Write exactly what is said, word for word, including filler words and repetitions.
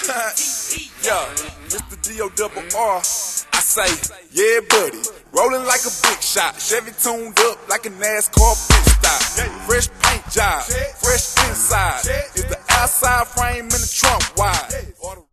Yeah, Mister D O double R. I say, yeah, buddy. Rolling like a big shot. Chevy tuned up like a NASCAR pit stop. Fresh paint job, fresh inside. Is the outside frame in the trunk wide?